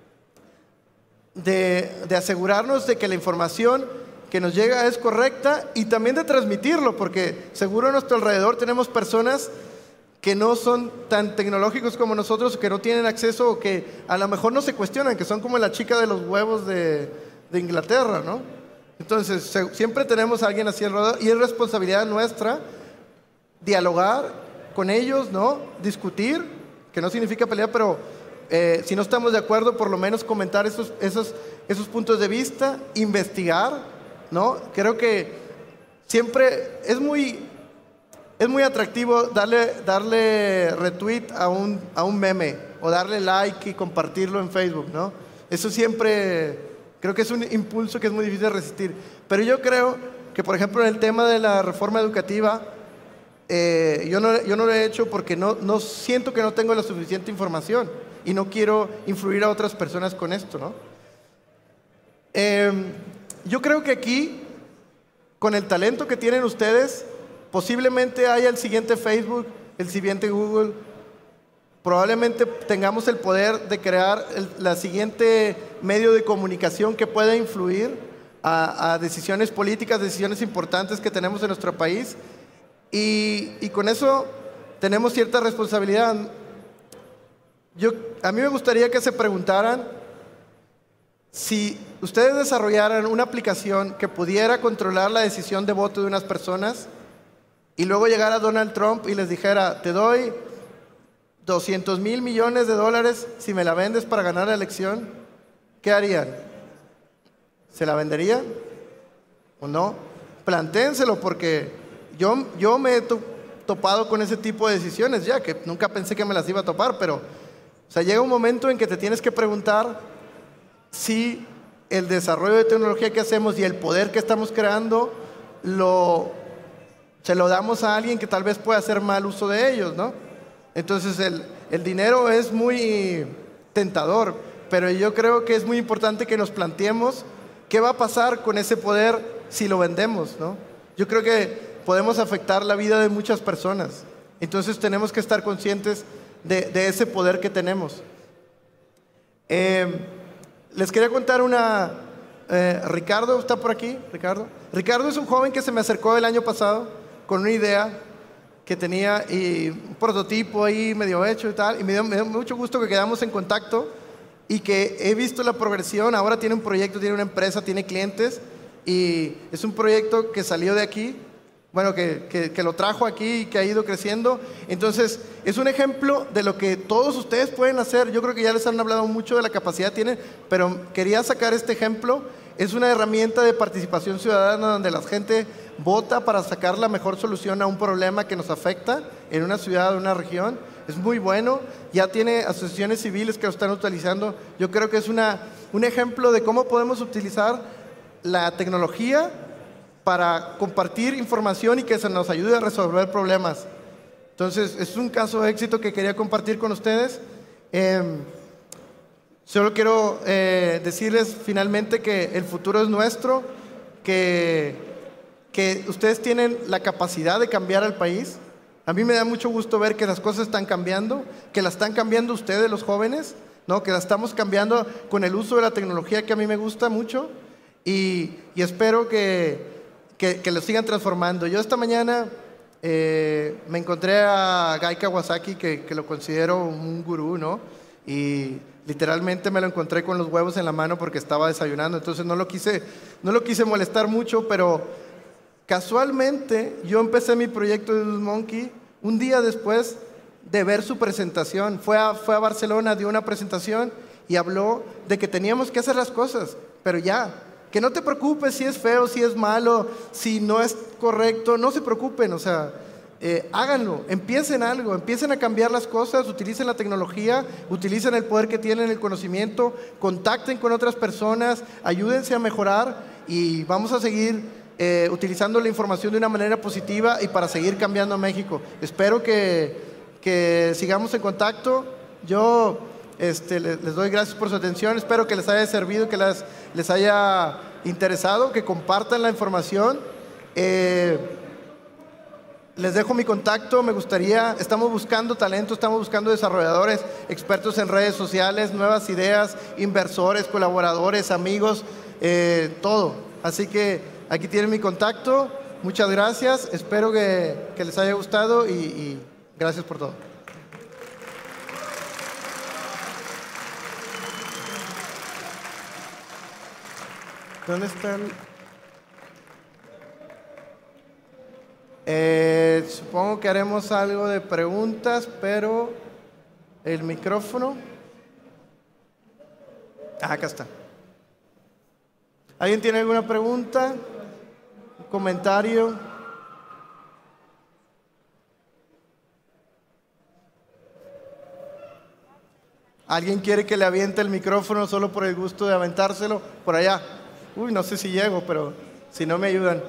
asegurarnos de que la información que nos llega es correcta y también de transmitirlo, porque seguro a nuestro alrededor tenemos personas que no son tan tecnológicos como nosotros, que no tienen acceso o que a lo mejor no se cuestionan, que son como la chica de los huevos de Inglaterra, ¿no? Entonces, siempre tenemos a alguien así alrededor y es responsabilidad nuestra dialogar con ellos, ¿no? Discutir, que no significa pelear, pero si no estamos de acuerdo, por lo menos comentar esos puntos de vista, investigar, ¿no? Creo que siempre es muy atractivo darle retweet a un meme o darle like y compartirlo en Facebook, ¿no? Eso siempre creo que es un impulso que es muy difícil de resistir. Pero yo creo que, por ejemplo, en el tema de la reforma educativa, yo no lo he hecho porque no siento que no tengo la suficiente información. y no quiero influir a otras personas con esto, ¿no? Yo creo que aquí, con el talento que tienen ustedes, posiblemente haya el siguiente Facebook, el siguiente Google. Probablemente tengamos el poder de crear la siguiente medio de comunicación que pueda influir a decisiones políticas, decisiones importantes que tenemos en nuestro país. Y con eso tenemos cierta responsabilidad. A mí me gustaría que se preguntaran si ustedes desarrollaran una aplicación que pudiera controlar la decisión de voto de unas personas y luego llegara Donald Trump y les dijera, te doy $200,000 millones si me la vendes para ganar la elección, ¿qué harían? ¿Se la venderían o no? Plantéenselo, porque yo me he topado con ese tipo de decisiones ya, que nunca pensé que me las iba a topar, pero o sea, llega un momento en que te tienes que preguntar si el desarrollo de tecnología que hacemos y el poder que estamos creando se lo damos a alguien que tal vez pueda hacer mal uso de ellos, ¿no? Entonces el dinero es muy tentador, pero yo creo que es muy importante que nos planteemos qué va a pasar con ese poder si lo vendemos, ¿no? Yo creo que podemos afectar la vida de muchas personas, entonces tenemos que estar conscientes de ese poder que tenemos. Les quería contar Ricardo, ¿está por aquí? Ricardo es un joven que se me acercó el año pasado con una idea que tenía y un prototipo ahí medio hecho y tal, y me dio mucho gusto que quedamos en contacto y que he visto la progresión. Ahora tiene un proyecto, tiene una empresa, tiene clientes, y es un proyecto que salió de aquí, bueno, que lo trajo aquí y que ha ido creciendo. Entonces es un ejemplo de lo que todos ustedes pueden hacer. Yo creo que ya les han hablado mucho de la capacidad que tienen, pero quería sacar este ejemplo. Es una herramienta de participación ciudadana donde la gente vota para sacar la mejor solución a un problema que nos afecta en una ciudad o una región. Es muy bueno, ya tiene asociaciones civiles que lo están utilizando. Yo creo que es un ejemplo de cómo podemos utilizar la tecnología para compartir información y que se nos ayude a resolver problemas. Entonces, es un caso de éxito que quería compartir con ustedes. Solo quiero decirles finalmente que el futuro es nuestro, que ustedes tienen la capacidad de cambiar al país. A mí me da mucho gusto ver que las cosas están cambiando, que las están cambiando ustedes, los jóvenes, ¿no? Que las estamos cambiando con el uso de la tecnología, que a mí me gusta mucho, y espero que lo sigan transformando. Yo esta mañana me encontré a Guy Kawasaki, que lo considero un gurú, ¿no? Y literalmente me lo encontré con los huevos en la mano porque estaba desayunando, entonces no lo quise molestar mucho, pero casualmente yo empecé mi proyecto de DoodleMonkey un día después de ver su presentación. Fue a Barcelona, dio una presentación y habló de que teníamos que hacer las cosas, pero ya, que no te preocupes si es feo, si es malo, si no es correcto, no se preocupen, o sea, háganlo, empiecen algo, empiecen a cambiar las cosas, utilicen la tecnología, utilicen el poder que tienen, el conocimiento, contacten con otras personas, ayúdense a mejorar y vamos a seguir utilizando la información de una manera positiva y para seguir cambiando a México. Espero que sigamos en contacto. Yo les doy gracias por su atención, espero que les haya servido, que les haya interesado, que compartan la información. Les dejo mi contacto, me gustaría, estamos buscando talento, estamos buscando desarrolladores, expertos en redes sociales, nuevas ideas, inversores, colaboradores, amigos, todo. Así que aquí tienen mi contacto, muchas gracias, espero que les haya gustado y gracias por todo. ¿Dónde están? Supongo que haremos algo de preguntas, pero el micrófono. Acá está. ¿Alguien tiene alguna pregunta? ¿Un comentario? ¿Alguien quiere que le aviente el micrófono solo por el gusto de aventárselo? Por allá. Uy, no sé si llego, pero si no me ayudan.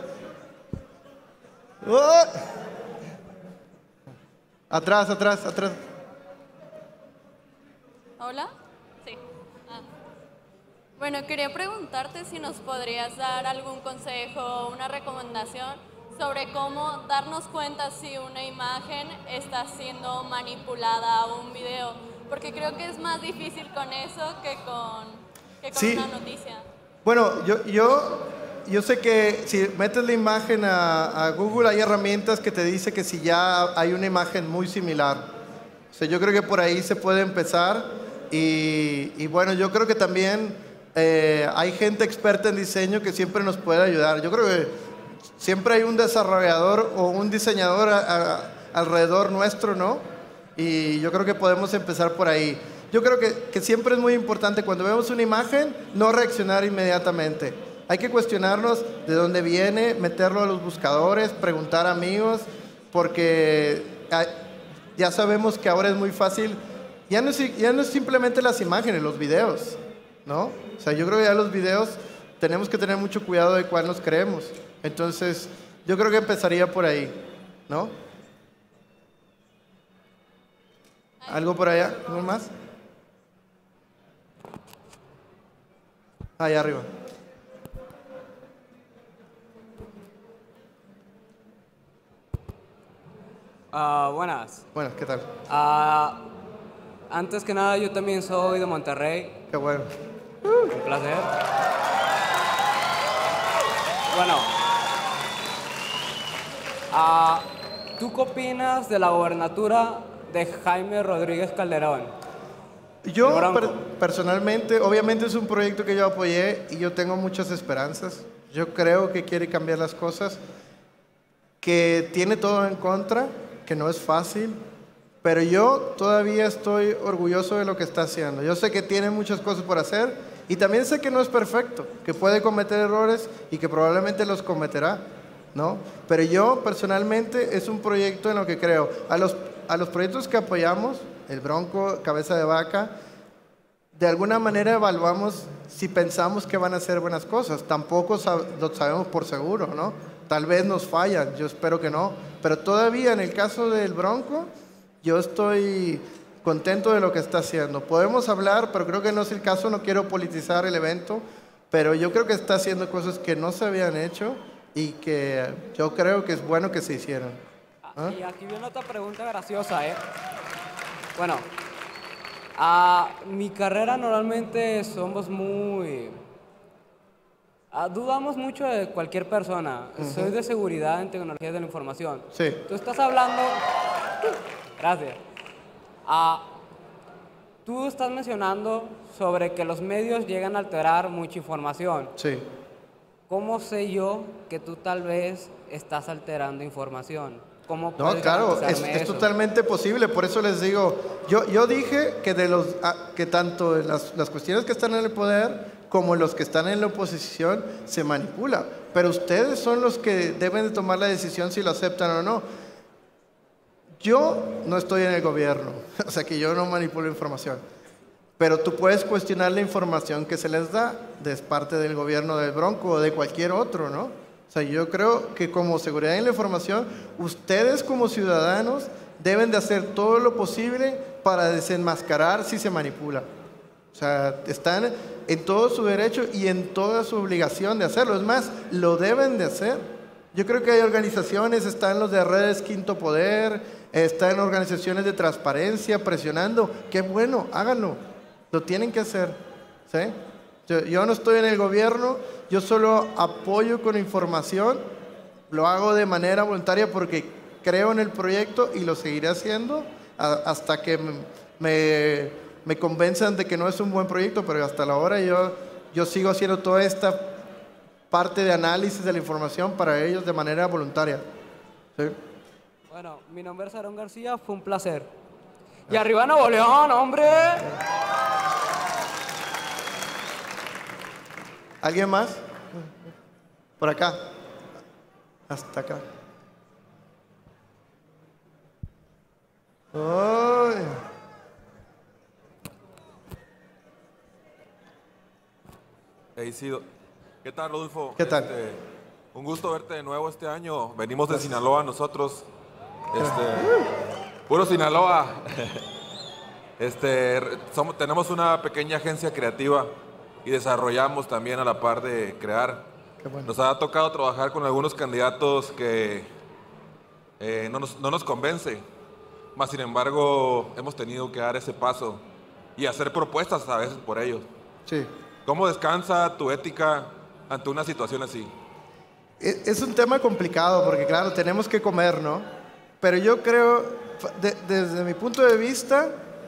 ¡Oh! Atrás. Hola. Sí. Bueno, quería preguntarte si nos podrías dar algún consejo, una recomendación sobre cómo darnos cuenta si una imagen está siendo manipulada o un video, porque creo que es más difícil con eso que con Sí. una noticia. Bueno, yo sé que si metes la imagen a Google hay herramientas que te dice que si ya hay una imagen muy similar. O sea, yo creo que por ahí se puede empezar y bueno, yo creo que también hay gente experta en diseño que siempre nos puede ayudar. Yo creo que siempre hay un desarrollador o un diseñador alrededor nuestro, ¿no? Y yo creo que podemos empezar por ahí. Yo creo que siempre es muy importante cuando vemos una imagen no reaccionar inmediatamente. Hay que cuestionarnos de dónde viene, meterlo a los buscadores, preguntar a amigos, porque ya sabemos que ahora es muy fácil. Ya no es simplemente las imágenes, los videos, ¿no? O sea, yo creo que ya los videos tenemos que tener mucho cuidado de cuál nos creemos. Entonces, yo creo que empezaría por ahí, ¿no? ¿Algo por allá? ¿Algo más? Allá arriba. Buenas. Buenas, ¿qué tal? Antes que nada, yo también soy de Monterrey. Qué bueno. Un placer. Bueno, ¿tú qué opinas de la gobernatura de Jaime Rodríguez Calderón? Yo personalmente, obviamente es un proyecto que yo apoyé y yo tengo muchas esperanzas. Yo creo que quiere cambiar las cosas, que tiene todo en contra, que no es fácil, pero yo todavía estoy orgulloso de lo que está haciendo. Yo sé que tiene muchas cosas por hacer y también sé que no es perfecto, que puede cometer errores y que probablemente los cometerá, ¿no? Pero yo personalmente es un proyecto en lo que creo. A los proyectos que apoyamos, el Bronco, Cabeza de Vaca, de alguna manera evaluamos si pensamos que van a hacer buenas cosas. Tampoco lo sabemos por seguro, ¿no? Tal vez nos fallan, yo espero que no. Pero todavía en el caso del Bronco, yo estoy contento de lo que está haciendo. Podemos hablar, pero creo que no es el caso, no quiero politizar el evento, pero yo creo que está haciendo cosas que no se habían hecho y que yo creo que es bueno que se hicieran. ¿Ah? Y aquí viene otra pregunta graciosa, ¿eh? Bueno, mi carrera normalmente somos muy... dudamos mucho de cualquier persona. Soy de seguridad en tecnologías de la información. Sí. Tú estás hablando... Gracias. Tú estás mencionando sobre que los medios llegan a alterar mucha información. Sí. ¿Cómo sé yo que tú tal vez estás alterando información? ¿Cómo No, claro, es totalmente posible. Por eso les digo, yo dije que que tanto las cuestiones que están en el poder como los que están en la oposición se manipula. Pero ustedes son los que deben de tomar la decisión si lo aceptan o no. Yo no estoy en el gobierno, o sea que yo no manipulo información. Pero tú puedes cuestionar la información que se les da de parte del gobierno del Bronco o de cualquier otro, ¿no? O sea, yo creo que como seguridad en la información, ustedes como ciudadanos deben de hacer todo lo posible para desenmascarar si se manipula. O sea, están en todo su derecho y en toda su obligación de hacerlo. Es más, lo deben de hacer. Yo creo que hay organizaciones, están los de redes Quinto Poder, están organizaciones de transparencia presionando. Qué bueno, háganlo. Lo tienen que hacer. ¿Sí? Yo no estoy en el gobierno, yo solo apoyo con información. Lo hago de manera voluntaria porque creo en el proyecto y lo seguiré haciendo hasta que me convenzan de que no es un buen proyecto, pero hasta la hora yo sigo haciendo toda esta parte de análisis de la información para ellos de manera voluntaria. ¿Sí? Bueno, mi nombre es Aarón García, fue un placer. Y arriba Nuevo León, hombre. ¿Alguien más? Por acá. Hasta acá. ¡Ay! ¿Qué tal, Rodolfo? ¿Qué tal? Un gusto verte de nuevo este año. Venimos de Sinaloa nosotros. Puro Sinaloa. Tenemos una pequeña agencia creativa y desarrollamos también a la par de crear. Qué bueno. Nos ha tocado trabajar con algunos candidatos que no nos convence, más sin embargo hemos tenido que dar ese paso y hacer propuestas a veces por ellos. Sí. ¿Cómo descansa tu ética ante una situación así? Es un tema complicado porque, claro, tenemos que comer, ¿no? Pero yo creo, desde mi punto de vista,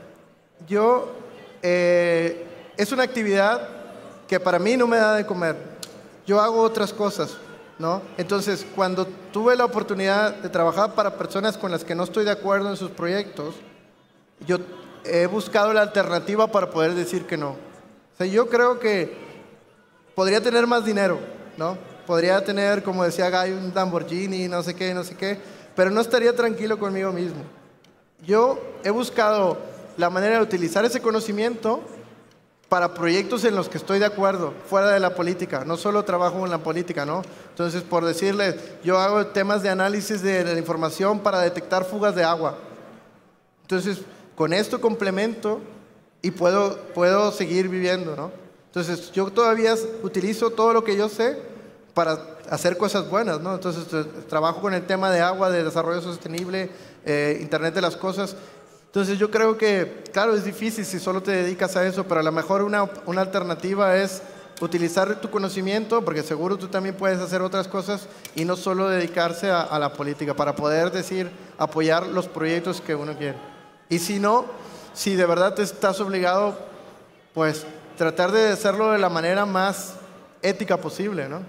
es una actividad que para mí no me da de comer. Yo hago otras cosas, ¿no? Entonces, cuando tuve la oportunidad de trabajar para personas con las que no estoy de acuerdo en sus proyectos, yo he buscado la alternativa para poder decir que no. O sea, yo creo que podría tener más dinero, ¿no? Podría tener, como decía Guy, un Lamborghini, no sé qué, pero no estaría tranquilo conmigo mismo. Yo he buscado la manera de utilizar ese conocimiento para proyectos en los que estoy de acuerdo, fuera de la política. No solo trabajo en la política, ¿no? Entonces, por decirles, yo hago temas de análisis de la información para detectar fugas de agua. Entonces, con esto complemento y puedo seguir viviendo, ¿no? Entonces, yo todavía utilizo todo lo que yo sé para hacer cosas buenas, ¿no? Entonces, trabajo con el tema de agua, de desarrollo sostenible, Internet de las cosas. Entonces, yo creo que, claro, es difícil si solo te dedicas a eso, pero a lo mejor una alternativa es utilizar tu conocimiento, porque seguro tú también puedes hacer otras cosas y no solo dedicarse a la política, para poder apoyar los proyectos que uno quiere. Y si no, si de verdad te estás obligado, pues tratar de hacerlo de la manera más ética posible, ¿no?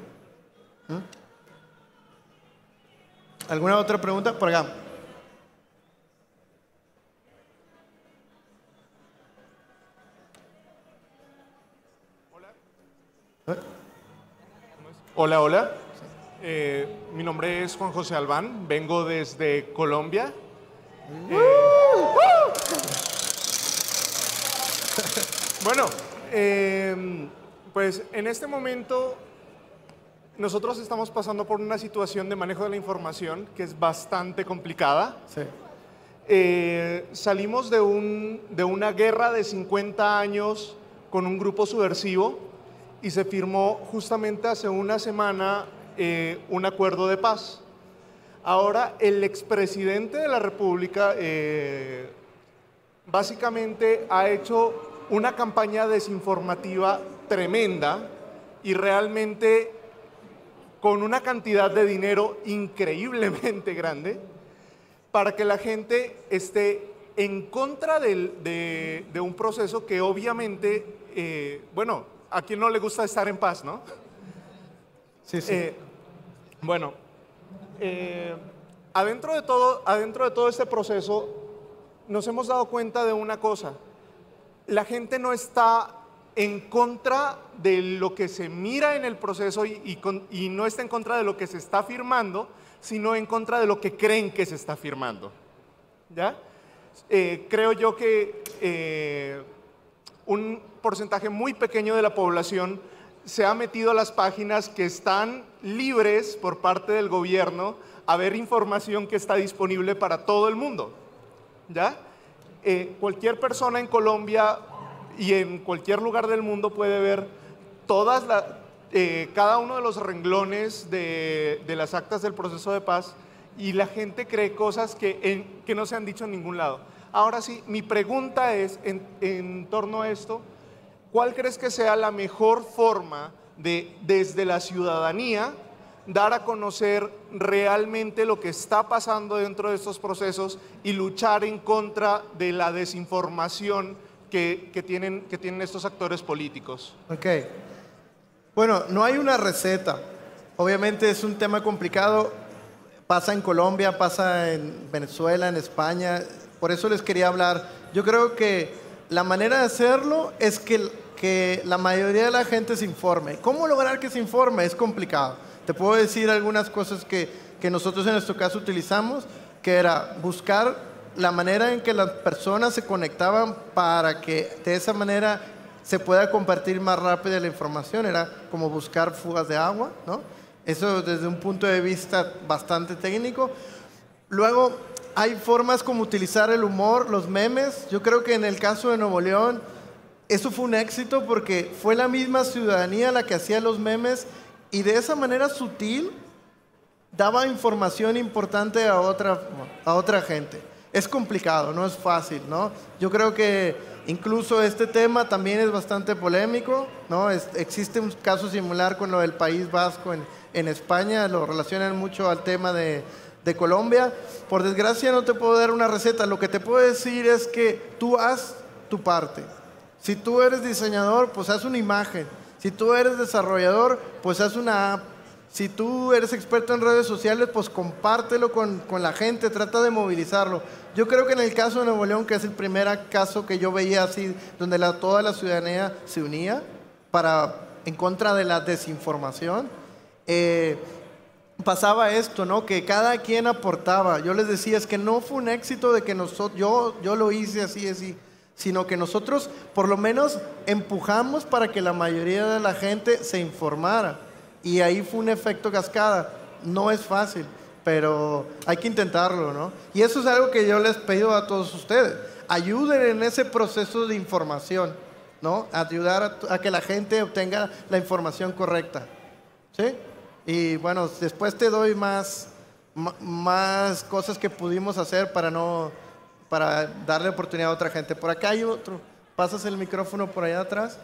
¿Alguna otra pregunta? Por acá. Hola, hola. Mi nombre es Juan José Albán, vengo desde Colombia. Bueno, pues en este momento nosotros estamos pasando por una situación de manejo de la información que es bastante complicada. Sí. Salimos de una guerra de 50 años con un grupo subversivo y se firmó justamente hace una semana un acuerdo de paz. Ahora, el expresidente de la República básicamente ha hecho una campaña desinformativa tremenda y realmente con una cantidad de dinero increíblemente grande para que la gente esté en contra de un proceso que obviamente, bueno, a quien no le gusta estar en paz, ¿no? Sí, sí. Bueno, adentro de todo este proceso nos hemos dado cuenta de una cosa. La gente no está en contra de lo que se mira en el proceso y no está en contra de lo que se está firmando, sino en contra de lo que creen que se está firmando. ¿Ya? Creo yo que un porcentaje muy pequeño de la población se ha metido a las páginas que están libres por parte del gobierno a ver información que está disponible para todo el mundo. ¿Ya? Cualquier persona en Colombia y en cualquier lugar del mundo puede ver cada uno de los renglones de las actas del proceso de paz y la gente cree cosas que no se han dicho en ningún lado. Ahora sí, mi pregunta es, en torno a esto, ¿cuál crees que sea la mejor forma de, desde la ciudadanía, dar a conocer realmente lo que está pasando dentro de estos procesos y luchar en contra de la desinformación que tienen estos actores políticos? Ok. Bueno, no hay una receta. Obviamente es un tema complicado. Pasa en Colombia, pasa en Venezuela, en España. Por eso les quería hablar. Yo creo que la manera de hacerlo es que la mayoría de la gente se informe. ¿Cómo lograr que se informe? Es complicado. Te puedo decir algunas cosas que nosotros en nuestro caso utilizamos, que era buscar la manera en que las personas se conectaban para que de esa manera se pueda compartir más rápido la información. Era como buscar fugas de agua, ¿no? Eso desde un punto de vista bastante técnico. Luego, Hay formas como utilizar el humor, los memes. Yo creo que en el caso de Nuevo León, eso fue un éxito porque fue la misma ciudadanía la que hacía los memes y de esa manera sutil daba información importante a otra gente. Es complicado, no es fácil, ¿no? Yo creo que incluso este tema también es bastante polémico, ¿no? Existe un caso similar con lo del País Vasco en España, lo relacionan mucho al tema de Colombia. Por desgracia no te puedo dar una receta, lo que te puedo decir es que tú haz tu parte. Si tú eres diseñador, pues haz una imagen. Si tú eres desarrollador, pues haz una app. Si tú eres experto en redes sociales, pues compártelo con la gente, trata de movilizarlo. Yo creo que en el caso de Nuevo León, que es el primer caso que yo veía así, donde toda la ciudadanía se unía en contra de la desinformación, pasaba esto, ¿no? Que cada quien aportaba. Yo les decía, es que no fue un éxito de que yo lo hice así, sino que nosotros por lo menos empujamos para que la mayoría de la gente se informara. Y ahí fue un efecto cascada. No es fácil, pero hay que intentarlo, ¿no? Y eso es algo que yo les pido a todos ustedes. Ayuden en ese proceso de información, ¿no? Ayudar a que la gente obtenga la información correcta, ¿sí? Y bueno, después te doy más cosas que pudimos hacer para darle oportunidad a otra gente. Por acá hay otro. ¿Pasas el micrófono por allá atrás?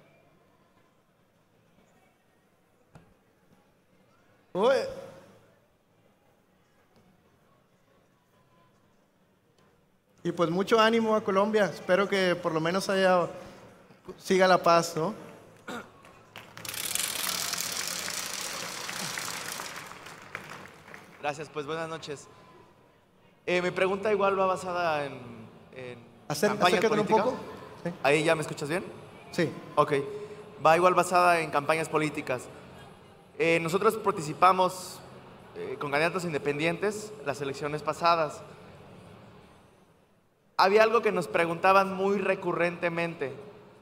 Uy. Y pues mucho ánimo a Colombia. Espero que por lo menos siga la paz, ¿no? Gracias, pues buenas noches. Mi pregunta igual va basada en campañas políticas. Un poco. ¿Sí? ¿Ahí ya me escuchas bien? Sí. Ok. Va igual basada en campañas políticas. Nosotros participamos con candidatos independientes las elecciones pasadas. Había algo que nos preguntaban muy recurrentemente.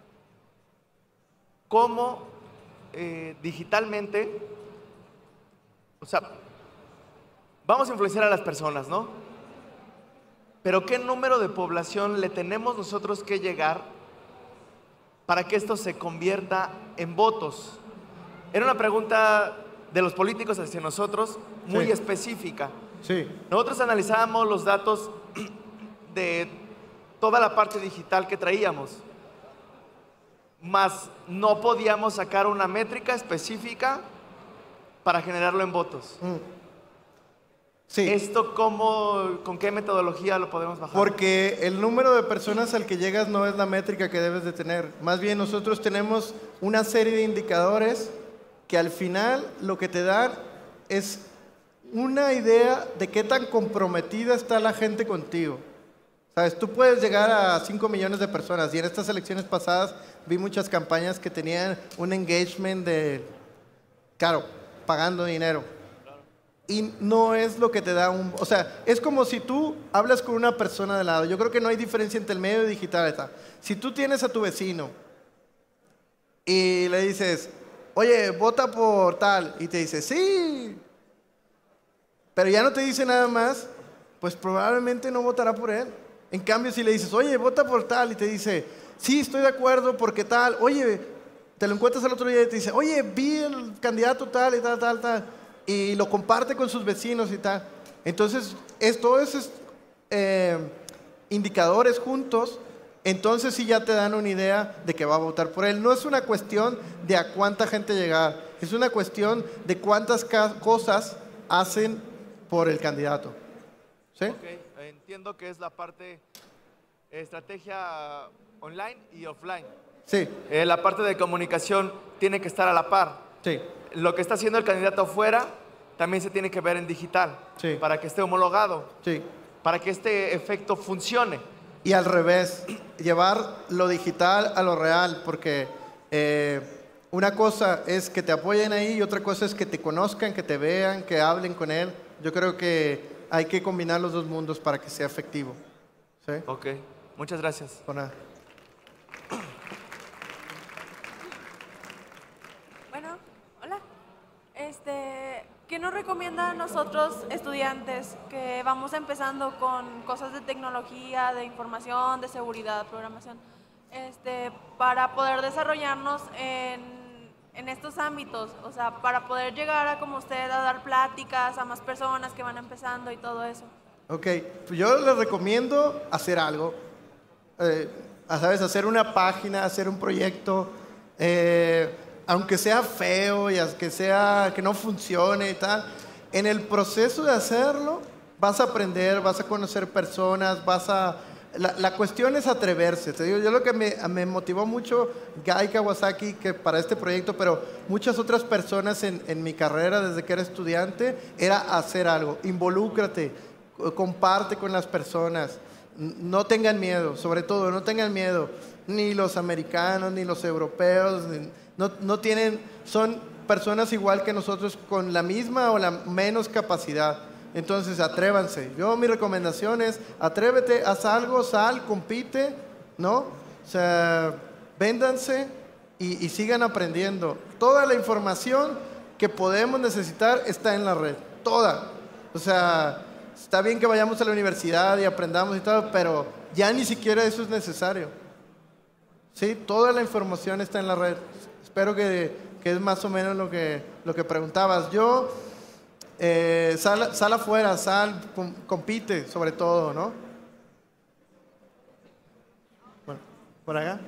¿Cómo digitalmente, o sea, vamos a influenciar a las personas, ¿no? Pero ¿qué número de población le tenemos nosotros que llegar para que esto se convierta en votos? Era una pregunta de los políticos hacia nosotros muy específica. Sí. Nosotros analizábamos los datos de toda la parte digital que traíamos, mas no podíamos sacar una métrica específica para generarlo en votos. Sí. ¿Esto con qué metodología lo podemos bajar? Porque el número de personas al que llegas no es la métrica que debes de tener. Más bien nosotros tenemos una serie de indicadores que al final lo que te dan es una idea de qué tan comprometida está la gente contigo. ¿Sabes? Tú puedes llegar a 5 millones de personas y en estas elecciones pasadas vi muchas campañas que tenían un engagement claro, pagando dinero. Y no es lo que te da o sea, es como si tú hablas con una persona de lado. Yo creo que no hay diferencia entre el medio digital. Si tú tienes a tu vecino y le dices, oye, vota por tal, y te dice, sí, pero ya no te dice nada más, pues probablemente no votará por él. En cambio, si le dices, oye, vota por tal, y te dice, sí, estoy de acuerdo porque tal, oye, te lo encuentras el otro día y te dice, oye, vi el candidato tal y tal, y lo comparte con sus vecinos y tal. Entonces, todos esos indicadores juntos, entonces sí ya te dan una idea de que va a votar por él. No es una cuestión de a cuánta gente llegar, es una cuestión de cuántas cosas hacen por el candidato. ¿Sí? Okay. Entiendo que es la parte estrategia online y offline. Sí. La parte de comunicación tiene que estar a la par. Sí. Lo que está haciendo el candidato afuera también se tiene que ver en digital. Sí. Para que esté homologado. Sí. Para que este efecto funcione. Y al revés, llevar lo digital a lo real, porque una cosa es que te apoyen ahí y otra cosa es que te conozcan, que te vean, que hablen con él. Yo creo que hay que combinar los dos mundos para que sea efectivo. ¿Sí? Ok, muchas gracias. Por nada. Bueno, hola. ¿Qué nos recomienda nosotros estudiantes que vamos empezando con cosas de tecnología, de información, de seguridad, programación, para poder desarrollarnos en estos ámbitos, o sea, para poder llegar a como usted a dar pláticas a más personas que van empezando y todo eso? Ok, pues yo les recomiendo hacer algo, ¿sabes? Hacer una página, hacer un proyecto, aunque sea feo y que no funcione y tal. En el proceso de hacerlo vas a aprender, vas a conocer personas, la cuestión es atreverse. Te digo, yo lo que me motivó mucho Guy Kawasaki que para este proyecto, pero muchas otras personas en mi carrera desde que era estudiante, era hacer algo. Involúcrate, comparte con las personas, no tengan miedo, sobre todo no tengan miedo, ni los americanos, ni los europeos, no tienen, son personas igual que nosotros con la misma o la menos capacidad. Entonces, atrévanse. Mi recomendación es, atrévete, haz algo, sal, compite, ¿no? O sea, véndanse y sigan aprendiendo. Toda la información que podemos necesitar está en la red, toda. O sea, está bien que vayamos a la universidad y aprendamos y todo, pero ya ni siquiera eso es necesario. Sí, toda la información está en la red. Espero que es más o menos lo que preguntabas. Sal afuera, compite sobre todo, ¿no? Bueno, ¿por acá?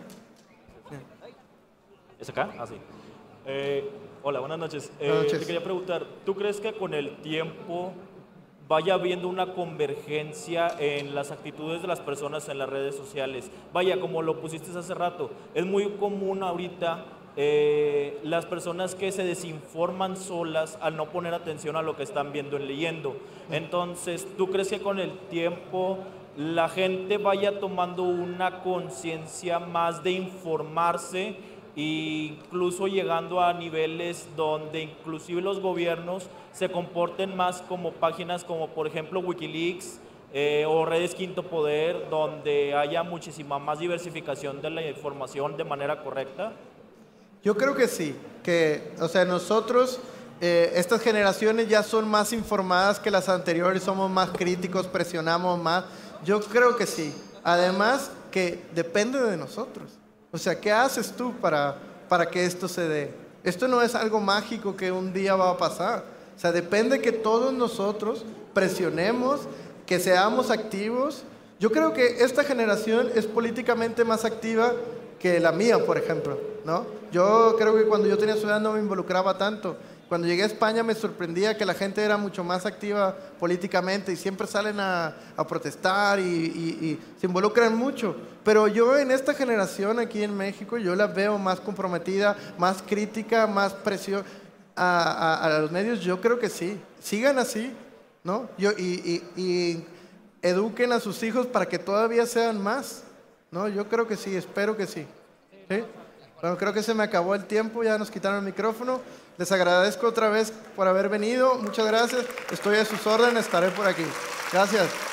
¿Es acá? Ah, sí. Hola, buenas noches. Buenas noches. Te quería preguntar, ¿tú crees que con el tiempo vaya habiendo una convergencia en las actitudes de las personas en las redes sociales? Vaya, como lo pusiste hace rato, es muy común ahorita las personas que se desinforman solas al no poner atención a lo que están viendo y leyendo. Entonces, ¿tú crees que con el tiempo la gente vaya tomando una conciencia más de informarse, e incluso llegando a niveles donde inclusive los gobiernos se comporten más como páginas como por ejemplo Wikileaks o redes Quinto Poder, donde haya muchísima más diversificación de la información de manera correcta? Yo creo que sí, o sea, nosotros, estas generaciones ya son más informadas que las anteriores, somos más críticos, presionamos más. Yo creo que sí. Además, que depende de nosotros. O sea, ¿qué haces tú para que esto se dé? Esto no es algo mágico que un día va a pasar. O sea, depende que todos nosotros presionemos, que seamos activos. Yo creo que esta generación es políticamente más activa que la mía, por ejemplo, ¿no? Yo creo que cuando yo tenía su edad no me involucraba tanto. Cuando llegué a España me sorprendía que la gente era mucho más activa políticamente y siempre salen a protestar y se involucran mucho. Pero yo en esta generación aquí en México, yo la veo más comprometida, más crítica, más presión a los medios. Yo creo que sí. Sigan así, ¿no? Y eduquen a sus hijos para que todavía sean más, ¿no? Yo creo que sí, espero que sí. ¿Sí? Bueno, creo que se me acabó el tiempo, ya nos quitaron el micrófono. Les agradezco otra vez por haber venido. Muchas gracias. Estoy a sus órdenes, estaré por aquí. Gracias.